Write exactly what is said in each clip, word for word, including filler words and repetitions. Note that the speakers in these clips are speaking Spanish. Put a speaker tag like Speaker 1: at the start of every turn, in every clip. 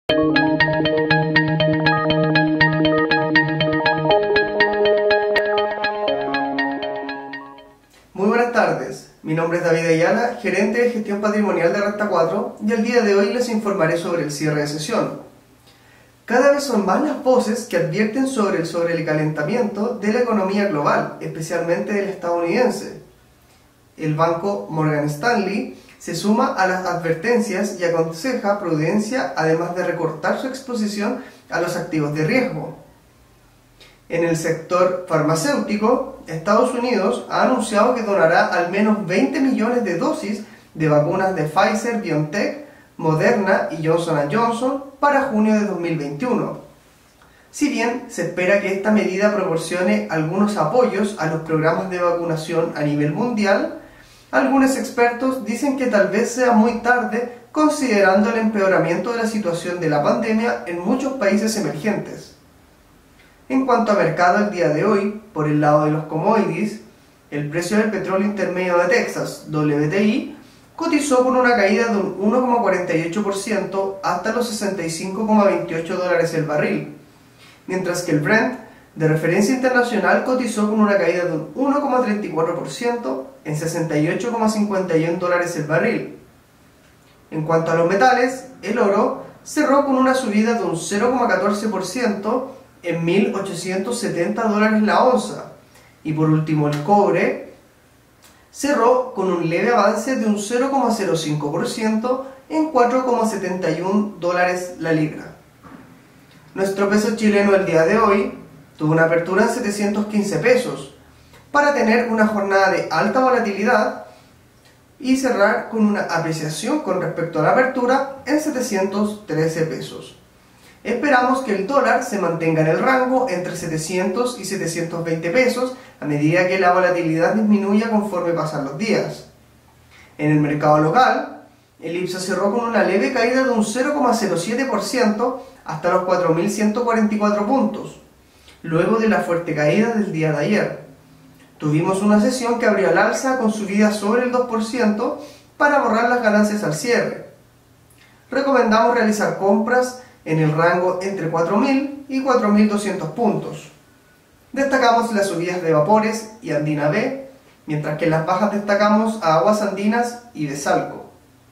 Speaker 1: Muy buenas tardes, mi nombre es David Ayala, gerente de gestión patrimonial de Renta cuatro, y el día de hoy les informaré sobre el cierre de sesión. Cada vez son más las voces que advierten sobre el sobrecalentamiento de la economía global, especialmente del estadounidense. El banco Morgan Stanley se suma a las advertencias y aconseja prudencia, además de recortar su exposición a los activos de riesgo. En el sector farmacéutico, Estados Unidos ha anunciado que donará al menos veinte millones de dosis de vacunas de Pfizer, BioNTech, Moderna y Johnson and Johnson para junio de dos mil veintiuno. Si bien se espera que esta medida proporcione algunos apoyos a los programas de vacunación a nivel mundial, algunos expertos dicen que tal vez sea muy tarde considerando el empeoramiento de la situación de la pandemia en muchos países emergentes. En cuanto a mercado el día de hoy, por el lado de los commodities, el precio del petróleo intermedio de Texas, W T I, cotizó con una caída de un uno coma cuarenta y ocho por ciento hasta los sesenta y cinco coma veintiocho dólares el barril, mientras que el Brent, de referencia internacional, cotizó con una caída de un uno coma treinta y cuatro por ciento en sesenta y ocho coma cincuenta y uno dólares el barril. En cuanto a los metales, el oro cerró con una subida de un cero coma catorce por ciento en mil ochocientos setenta dólares la onza, y por último el cobre cerró con un leve avance de un cero coma cero cinco por ciento en cuatro coma setenta y uno dólares la libra. Nuestro peso chileno el día de hoy tuvo una apertura en setecientos quince pesos, para tener una jornada de alta volatilidad y cerrar con una apreciación con respecto a la apertura en setecientos trece pesos. Esperamos que el dólar se mantenga en el rango entre setecientos y setecientos veinte pesos a medida que la volatilidad disminuya conforme pasan los días. En el mercado local, el I P S A cerró con una leve caída de un cero coma cero siete por ciento hasta los cuatro mil ciento cuarenta y cuatro puntos, luego de la fuerte caída del día de ayer. Tuvimos una sesión que abrió al alza con subidas sobre el dos por ciento para borrar las ganancias al cierre. Recomendamos realizar compras en el rango entre cuatro mil y cuatro mil doscientos puntos. Destacamos las subidas de Vapores y Andina B, mientras que en las bajas destacamos a Aguas Andinas y Besalco.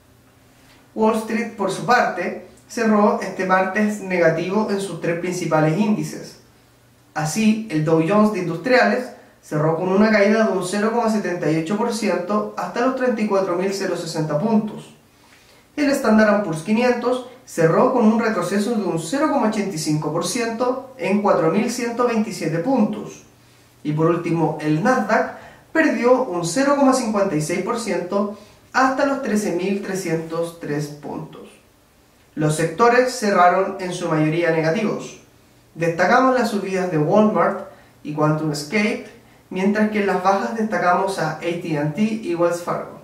Speaker 1: Wall Street, por su parte, cerró este martes negativo en sus tres principales índices. Así, el Dow Jones de Industriales cerró con una caída de un cero coma setenta y ocho por ciento hasta los treinta y cuatro mil sesenta puntos. El Standard and Poor's quinientos cerró con un retroceso de un cero coma ochenta y cinco por ciento en cuatro mil ciento veintisiete puntos. Y por último, el Nasdaq perdió un cero coma cincuenta y seis por ciento hasta los trece mil trescientos tres puntos. Los sectores cerraron en su mayoría negativos. Destacamos las subidas de Walmart y QuantumScape, mientras que en las bajas destacamos a A T and T y Wells Fargo.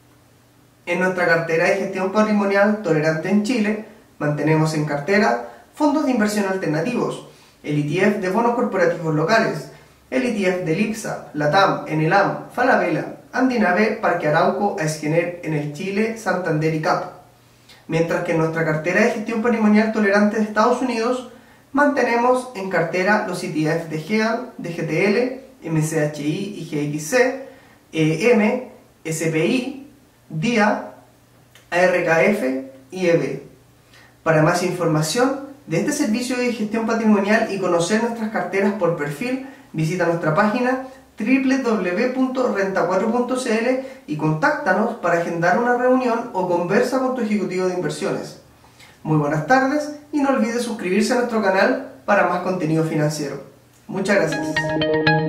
Speaker 1: En nuestra cartera de gestión patrimonial tolerante en Chile, mantenemos en cartera fondos de inversión alternativos, el E T F de bonos corporativos locales, el E T F del I P S A, LATAM, Enelam, Falabella, Andina B, Parque Arauco, Aizquener, Enel Chile, Santander y C A P. Mientras que en nuestra cartera de gestión patrimonial tolerante de Estados Unidos, mantenemos en cartera los E T F de GEAN, de G T L, M C H I y G X C, E M, S P I, D I A, A R K F y E B. Para más información de este servicio de gestión patrimonial y conocer nuestras carteras por perfil, visita nuestra página doble u doble u doble u punto renta cuatro punto c l y contáctanos para agendar una reunión o conversa con tu ejecutivo de inversiones. Muy buenas tardes y no olvides suscribirse a nuestro canal para más contenido financiero. Muchas gracias.